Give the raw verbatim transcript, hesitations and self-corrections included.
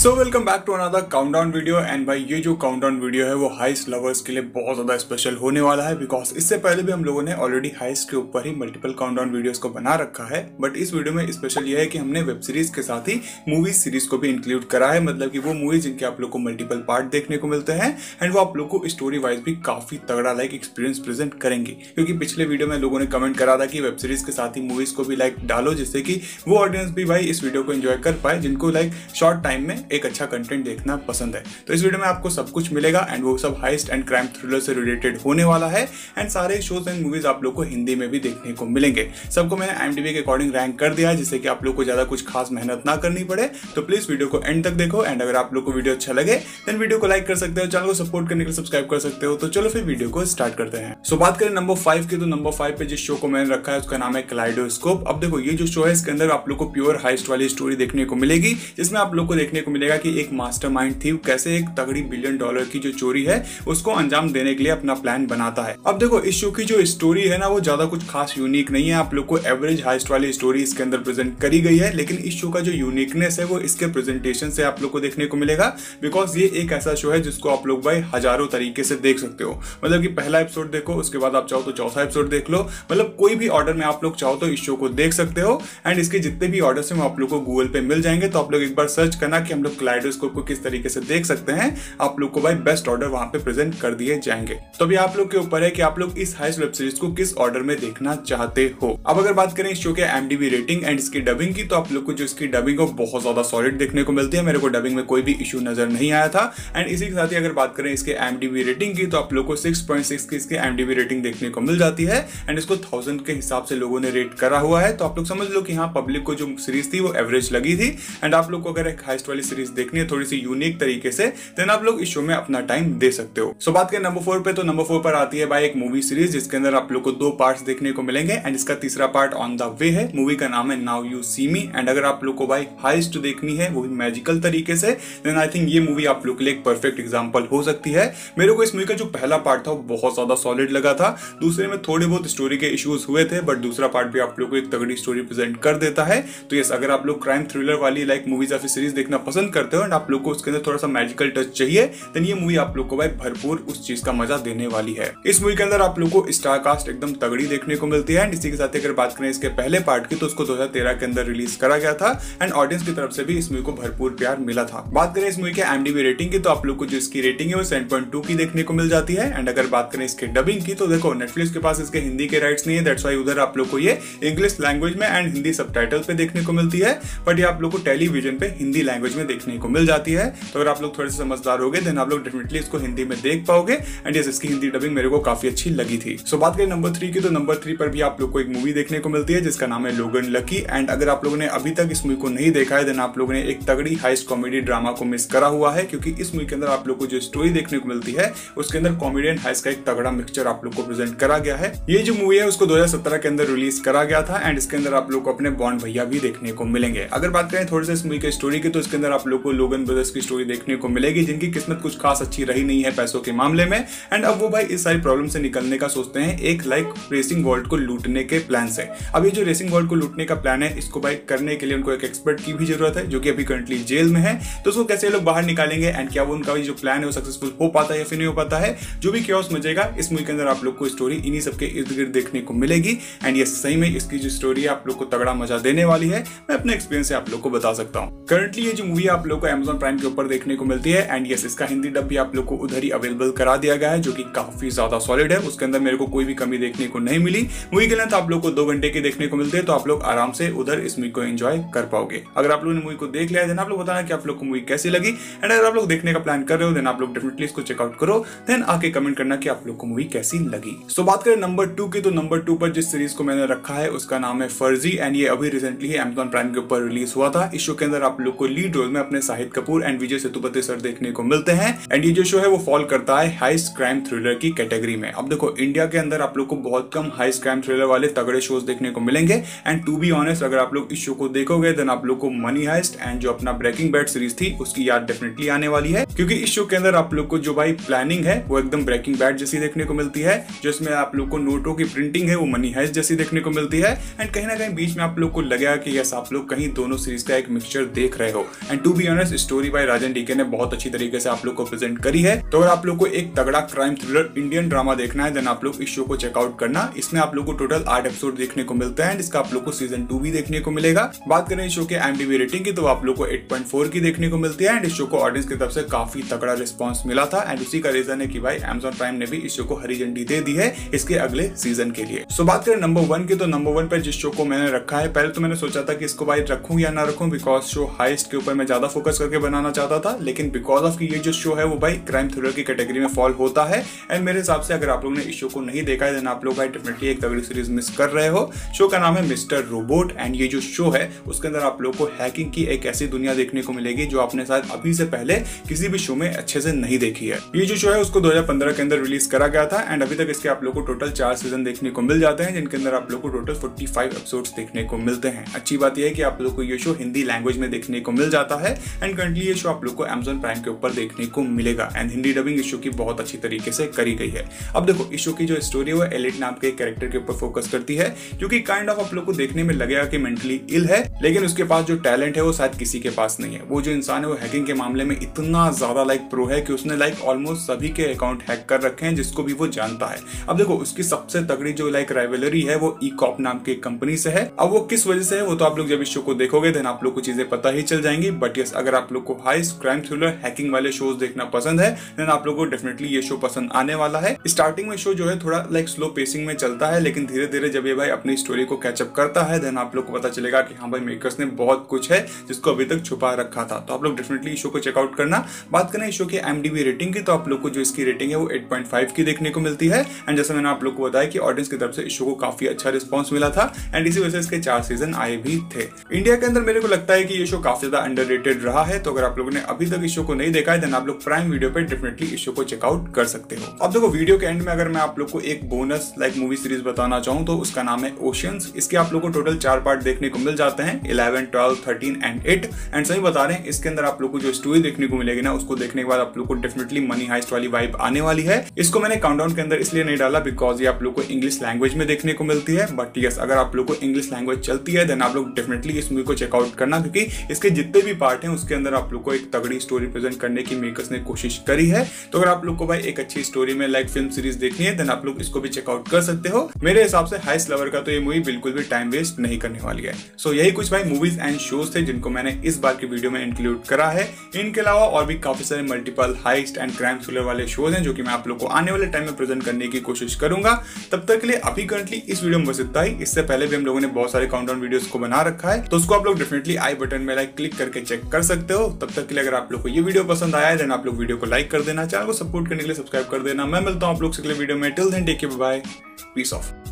So welcome back to another countdown video. And भाई ये जो काउंटडाउन वीडियो है वो हाइस्ट लवर्स के लिए बहुत ज्यादा स्पेशल होने वाला है, बिकॉज इससे पहले भी हम लोगों ने ऑलरेडी हाइस्ट के ऊपर ही मल्टीपल काउंटडाउन वीडियोस को बना रखा है। बट इस वीडियो में स्पेशल ये है कि हमने वेब सीरीज के साथ ही मूवी सीरीज को भी इंक्लूड करा है, मतलब कि वो मूवी जिनके आप लोग को मल्टीपल पार्ट देखने को मिलते हैं एंड वो आप लोग को स्टोरी वाइज भी काफी तगड़ा लाइक एक्सपीरियंस प्रेजेंट करेंगे। क्योंकि पिछले वीडियो में लोगों ने कमेंट करा था कि वेब सीरीज के साथ ही मूवीज को भी लाइक डालो, जिससे कि वो ऑडियंस भी भाई इस वीडियो को एंजॉय कर पाए जिनको लाइक शॉर्ट टाइम में एक अच्छा कंटेंट देखना पसंद है। तो इस वीडियो में आपको सब कुछ मिलेगा एंड वो सब हाइस्ट एंड क्राइम थ्रिलर से रिलेटेड होने वाला है। एंड सारे शोज एंड मूवीज आप लोग को हिंदी में भी देखने को मिलेंगे। सबको मैंने आईएमडीबी के अकॉर्डिंग रैंक कर दिया है, जिससे कि आप लोग को ज्यादा कुछ खास मेहनत ना करनी पड़े। तो प्लीज वीडियो को एंड तक देखो एंड अगर आप लोग को वीडियो अच्छा लगे देन वीडियो को लाइक कर सकते हो, चैनल को सपोर्ट करने के लिए सब्सक्राइब कर सकते हो। तो चलो फिर वीडियो को स्टार्ट करते हैं। सो बात करें नंबर फाइव की, तो नंबर फाइव पे जिस शो को मैंने रखा है उसका नाम है कलाइडोस्कोप। अब देखो ये जो शो है इसके अंदर आप लोग को प्योर हाइस्ट वाली स्टोरी देखने को मिलेगी, जिसमें आप लोग को देखने को मिलेगा कि एक मास्टरमाइंड थी कैसे एक तगड़ी बिलियन डॉलर की जो चोरी है उसको अंजाम देने के लिए अपना प्लान बनाता है। अब देखो इस शो की जो स्टोरी है ना वो ज्यादा कुछ खास यूनिक नहीं है, आप लोग को एवरेज हाइस्ट वाली स्टोरी इसके अंदर प्रेजेंट करी गई है। लेकिन इस शो का जो यूनिकनेस है वो इसके प्रेजेंटेशन से आप लोग को देखने को मिलेगा, बिकॉज ये एक ऐसा शो है जिसको आप लोग भाई हजारों तरीके से देख सकते हो। मतलब कि पहला एपिसोड देखो, उसके बाद आप चाहो तो चौथा एपिसोड देख लो, मतलब कोई भी ऑर्डर में आप लोग चाहो तो इस शो को देख सकते हो। एंड इसके जितने भी ऑर्डर है वो आप लोग को गूगल पे मिल जाएंगे। तो आप लोग एक बार सर्च करना कि हम लोग कलाइडोस्कोप को किस तरीके से देख सकते हैं, आप लोग को भाई बेस्ट ऑर्डर वहां पे प्रेजेंट कर दिए जाएंगे। तो अभी आप लोग के ऊपर है कि आप लोग इस हाइस्ट वेब सीरीज को किस ऑर्डर में देखना चाहते हो। अब अगर बात करें इस शो के आईएमडीबी रेटिंग एंड इसकी डबिंग की, तो आप लोग को जो इसकी डबिंग है बहुत ज्यादा सॉलिड देखने को मिलती है। मेरे को डबिंग में कोई भी इशू नजर नहीं आया था। एंड इसी के साथ ही अगर बात करें इसके आईएमडीबी रेटिंग की, तो आप लोग को सिक्स पॉइंट सिक्स की इसकी आईएमडीबी रेटिंग देखने को मिल जाती है। एंड इसको थाउजेंड के हिसाब से लोगों ने रेट करा हुआ है। तो आप लोग समझ लो कि हाँ पब्लिक को जो सीरीज थी वो एवरेज लगी थी। एंड आप लोग को अगर एक हाइस्ट वाली सीरीज देखनी है थोड़ी सी यूनिक तरीके से, देन आप लोग इस शो में अपना टाइम दे सकते हो। सो so, बात करें नंबर फोर पे, तो नंबर फोर पर आती है भाई एक मूवी सीरीज जिसके अंदर आप लोग को दो पार्ट्स देखने को मिलेंगे एंड इसका तीसरा पार्ट ऑन द वे है। मूवी का नाम है now you see me. And अगर आप लोग को भाई हाइस्ट देखनी है वो भी मैजिकल तरीके से, देन आई थिंक ये मूवी आप लोग के लिए एक परफेक्ट एग्जांपल हो सकती है। मेरे को इस मूवी का जो पहला पार्ट था वो बहुत ज्यादा सॉलिड लगा था। दूसरे में थोड़े बहुत स्टोरी के इश्यूज हुए थे, बट दूसरा पार्ट भी आप लोग को एक तगड़ी स्टोरी प्रेजेंट कर देता है। तो यस, अगर आप लोग क्राइम थ्रिलर वाली लाइक मूवीज या फिर सीरीज देखना पसंद करते हो एंड आप लोग को उसके अंदर थोड़ा सा मैजिकल टच चाहिए, देन ये मूवी आप लोग को भाई भरपूर उस चीज का मजा देने वाली है। इस मूवी के अंदर आप लोग को स्टार कास्ट एकदम तगड़ी देखने को मिलती है। एंड इसी के साथ अगर बात करें इसके पहले पार्ट की, तो उसको दो हज़ार तेरह के अंदर रिलीज करा गया था एंड ऑडियंस की तरफ से भी इस मूवी को भरपूर प्यार मिला था। बात करें इस मूवी के आईएमडीबी रेटिंग की, तो आप लोग को जो इसकी रेटिंग है वो सेवन पॉइंट टू की देखने को मिल जाती है। एंड अगर बात करें इसके डबिंग की, तो देखो नेटफ्लिक्स के पास इसके हिंदी के राइट्स नहीं है, दैट्स व्हाई उधर आप लोग को ये इंग्लिश लैंग्वेज में एंड हिंदी सबटाइटल पे देखने को मिलती है। बट ये आप लोग को टेलीविजन पे हिंदी लैंग्वेज में देखने को मिल जाती है। तो अगर आप लोग थोड़े से समझदार हो गए देन आप लोग डेफिनेटली इसको हिंदी में देख पाओगे। एंड यस, इसकी हिंदी डबिंग मेरे को काफी अच्छी लगी थी। सो so, बात करें नंबर थ्री की, तो नंबर थ्री पर भी आप लोग को एक मूवी देखने को मिलती है जिसका नाम है लोगन लकी। एंड अगर आप लोगों ने अभी तक इस मूवी को नहीं देखा है देन आप लोगों ने एक तगड़ी हाइस्ट कॉमेडी ड्रामा को मिस करा हुआ है, क्योंकि इस मूवी के अंदर आप लोग को जो स्टोरी देखने को मिलती है उसके अंदर कॉमेडी एंड हाइस्ट का एक तगड़ा मिक्सचर आप लोग को प्रेजेंट करा गया है। ये जो मूवी है उसको दो हज़ार सत्रह के अंदर रिलीज करा गया था एंड इसके अंदर आप लोग को अपने बॉन्ड भैया भी देखने को मिलेंगे। अगर बात करें थोड़ी सी इस मूवी की स्टोरी की, तो इसके अंदर आप लोग को लोगन ब्रदर्स की स्टोरी देखने को मिलेगी जिनकी किस्मत कुछ खास अच्छी रही नहीं है पैसों के मामले में। एंड अब वो भाई इस सारी प्रॉब्लम से निकलने का सोचते हैं एक लाइक रेसिंग वर्ल्ड को लूटने के प्लान से। अब ये जो रेसिंग वर्ल्ड को लूटने का प्लान है इसको भाई करने के लिए उनको एक एक्सपर्ट की भी जरूरत है जो कि अभी करंटली जेल में है। तो उसको कैसे लोग बाहर निकालेंगे एंड क्या वो उनका जो प्लान है वो सक्सेसफुल हो पाता है या फिर नहीं हो पाता है, जो भी क्योस मचेगा इस मूवी के अंदर आप लोग को स्टोरी इन्हीं सबके इर्द गिर्द देखने को मिलेगी। एंड ये सही में इसकी जो स्टोरी है आप लोग को तगड़ा मजा देने वाली है। मैं अपने एक्सपीरियंस से आप लोग को बता सकता हूँ। करंटली ये जो मूवी आप लोग को अमेज़न प्राइम के ऊपर देखने को मिलती है एंड यस, इसका हिंदी डब भी आप लोग को उधर ही अवेलेबल करा दिया गया है जो कि काफी ज्यादा सॉलिड है। उसके अंदर मेरे को कोई भी कमी देखने को नहीं मिली। मूवी के लेंथ आप लोग को दो घंटे की देखने को मिलती है, तो आप लोग आराम से उधर इस मूवी को एंजॉय कर पाओगे। अगर आप लोगों ने मूवी को देख लिया देन आप लोग बताना कि आप लोग को मूवी कैसी लगी। एंड अगर आप लोग देखने का प्लान कर रहे हो देन आप लोग डेफिनेटली इसको चेकआउट करो, देन आके कमेंट करना कि आप लोग को मूवी कैसी लगी। सो so, बात करें नंबर टू की, तो नंबर टू पर जिस सीरीज को मैंने रखा है उसका नाम है फर्जी। एंड ये अभी रिसेंटली ही अमेज़न प्राइम के ऊपर रिलीज हुआ था। इस शो के अंदर आप लोग को लीड रोल में अपने शाहिद कपूर एंड विजय सेतुपति सर देखने को मिलते हैं। एंड ये जो शो है वो फॉल करता है हाइस्ट क्राइम थ्रिलर की कैटेगरी में। अब देखो इंडिया के अंदर आप लोग को बहुत कम हाइस्ट क्राइम थ्रिलर वाले तगड़े शोज देखने को मिलेंगे। एंड टू बी ऑनेस्ट अगर आप लोग इस शो को देखोगे देन आप लोग को मनी हाइस्ट एंड जो अपना ब्रेकिंग बैड सीरीज थी उसकी याद डेफिनेटली आने वाली है, क्योंकि इस शो के अंदर आप लोग को जो भाई प्लानिंग है वो एकदम ब्रेकिंग बैड जैसी देखने को मिलती है, जिसमें आप लोग को नोटों की प्रिंटिंग है वो मनी हाइस्ट जैसी देखने को मिलती है। एंड कहीं ना कहीं बीच में आप लोग को लगेगा कि यस आप लोग कहीं दोनों सीरीज का एक मिक्सचर देख रहे हो। And to to be honest story by Raj and DK ने बहुत अच्छी तरीके से आप लोग को प्रेजेंट करी है। तो अगर आप लोग को एक तगड़ा क्राइम थ्रिलर इंडियन ड्रामा देखना है देन आप लोग इस शो को चेकआउट करना। इसमें आप लोग को टोटल आठ एपिसोड देखने को मिलता है एंड इसका आप लोग को सीजन टू भी देखने को मिलेगा। बात करें इस शो के आईएमडीबी रेटिंग की तो आप लोग को एट पॉइंट फोर की देखने को मिलती है एंड इस शो को ऑडियंस की तरफ से काफी तगड़ा रिस्पांस मिला था एंड उसी का रीजन है कि भाई अमेज़न प्राइम ने भी इस शो को हरी झंडी दे दी है इसके अगले सीजन के लिए। सो बात करें नंबर वन की तो नंबर वन पर जिस शो को मैंने रखा है, पहले तो मैंने सोचा था कि इसको भाई रखूं या ना रखूं बिकॉज शो हाइस्ट के ऊपर मैं ज्यादा फोकस करके बनाना चाहता था, लेकिन बिकॉज ऑफ ये जो शो है वो भाई क्राइम थ्रिलर की कैटेगरी में फॉल होता है एंड मेरे हिसाब से अगर आप लोग ने इस शो को नहीं देखा है देन आप लोग भाई डेफिनेटली एक तगड़ी सीरीज मिस कर रहे हो। शो का नाम है मिस्टर रोबोट एंड ये जो शो है उसके अंदर आप लोग को हैकिंग की एक ऐसी दुनिया देखने को मिलेगी जो आपने शायद अभी से पहले किसी भी शो में अच्छे से नहीं देखी है। ये जो शो है उसको दो हज़ार पंद्रह के अंदर रिलीज करा गया था एंड अभी तक इसके आप लोग को टोटल चार सीजन देखने को मिल जाते हैं जिनके अंदर आप लोग को टोटल पैंतालीस एपिसोड्स देखने को मिलते हैं। अच्छी बात यह है कि आप लोग को ये शो हिंदी लैंग्वेज में देखने को मिल जाता है एंड करंटली ये शो आप लोग को अमेज़न प्राइम के ऊपर देखने को मिलेगा एंड हिंदी डबिंग इस शो की बहुत अच्छी तरीके से करी गई है। अब देखो इस शो की जो स्टोरी है वो एलिट नाम के कैरेक्टर के ऊपर फोकस करती है जो कि काइंड ऑफ आप लोग को देखने में लगेगा कि मेंटली इल है, लेकिन उसके पास जो टैलेंट है वो शायद किसी के पास नहीं है। वो जो इंसान है वो हैकिंग के मामले में इतना ज्यादा लाइक प्रो है कि उसने लाइक ऑलमोस्ट सभी के अकाउंट हैक कर रखे हैं जिसको भी वो जानता है। अब देखो उसकी सबसे तगड़ी जो लाइक राइवलरी है वो ई कॉप नाम की कंपनी से है। अब वो किस वजह से है वो तो आप लोग जब इस शो को देखोगे देन आप लोग को चीजें पता ही चल जाएंगी। बट यस अगर आप लोग को हाई क्राइम थ्रिलर हैकिंग वाले शोज देखना पसंद है देन आप लोग को डेफिनेटली ये शो पसंद आने वाला है। स्टार्टिंग में शो जो है थोड़ा लाइक स्लो पेसिंग में चलता है, लेकिन धीरे धीरे जब ये भाई अपनी स्टोरी को कैचअप करता है देन आप लोग को पता चलेगा कि हाँ भाई मेकर्स ने बहुत कुछ है जिसको अभी तक छुपा रखा था। तो आप लोग डेफिनेटली इस शो को चेकआउट करना। बात करें इस शो की आईएमडीबी रेटिंग की तो आप लोग को जो इसकी रेटिंग है वो एट पॉइंट फाइव की देखने को मिलती है एंड जैसे मैंने आप लोग को बताया कि ऑडियंस की तरफ से इस शो को काफी अच्छा रिस्पांस मिला था एंड इसी वजह से इसके चार सीजन आए भी थे। इंडिया के अंदर मेरे को लगता है कि ये शो काफी ज्यादा अंडररेटेड रहा है, तो अगर आप लोगों ने अभी तक इस शो को नहीं देखा है देन आप लोग प्राइम वीडियो पे डेफिनेटली इस शो को चेकआउट कर सकते हो। अब देखो वीडियो के एंड में अगर मैं आप लोग को एक बोनस लाइक मूवी सीरीज बताना चाहूँ तो उसका नाम है ओशियंस। इसके आप लोग को टोटल चार पार्ट देखने को मिल जाते हैं eleven, twelve, thirteen and eight and सही बता रहे हैं इसके अंदर आप लोग को जो स्टोरी देखने को मिलेगी ना उसको देखने के बाद आप लोग को डेफिनेटली मनी हाइस्ट वाली वाइब आने वाली है। इसको मैंने काउंटडाउन के अंदर इसलिए नहीं डाला बिकॉज ये आप लोग को इंग्लिश लैंग्वेज में देखने को मिलती है, बट यस अगर आप लोग को इंग्लिश लैंग्वेज चलती है देन आप लोग डेफिनेटली इस मूवी को चेकआउट करना क्योंकि इसके जितने भी पार्ट हैं उसके अंदर आप लोग को एक तगड़ी स्टोरी प्रेजेंट करने की मेकर्स ने कोशिश करी है। तो अगर आप लोग को भाई एक अच्छी स्टोरी में लाइक फिल्म सीरीज देखनी है देन आप लोग इसको भी चेकआउट कर सकते हो। मेरे हिसाब से हाइस्ट लवर का तो ये मूवी बिल्कुल भी टाइम वेस्ट नहीं करने वाली है। सो so, यही कुछ भाई मूवीज एंड शोज थे जिनको मैंने इस बार की वीडियो में इंक्लूड करा है। इनके अलावा और भी काफी सारे multiple heist and crime thriller वाले शोज हैं जो कि मैं आप लोग को आने वाले टाइम में प्रेजेंट करने की कोशिश करूंगा। तब तक के लिए अभी करंटली इस वीडियो में बस इतना ही। इससे पहले भी हम लोगों ने बहुत सारे काउंटडाउन वीडियोस को बना रखा है तो उसको आप लोग डेफिनेटली आई बटन में लाइक क्लिक करके चेक कर सकते हो। तब तक के लिए अगर आप लोग को ये वीडियो पसंद आया है देन आप लोग वीडियो को लाइक कर देना, चैनल को सपोर्ट करने के लिए सब्सक्राइब कर देना। मैं मिलता हूं आप लोग से अगले वीडियो में। Till then take care, bye, peace of.